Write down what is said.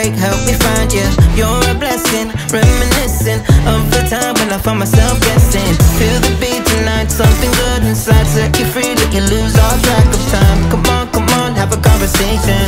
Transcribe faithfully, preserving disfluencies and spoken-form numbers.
music helped me find you. You're a blessing, reminiscing of the time when I found myself guessing. Feel the beat tonight, something good inside. Set you free, let you lose all track of time. Come on, come on, have a conversation.